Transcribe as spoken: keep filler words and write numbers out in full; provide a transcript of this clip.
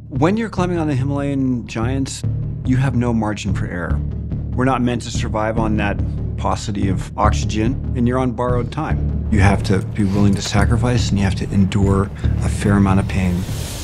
When you're climbing on the Himalayan Giants, you have no margin for error. We're not meant to survive on that paucity of oxygen, and you're on borrowed time. You have to be willing to sacrifice, and you have to endure a fair amount of pain.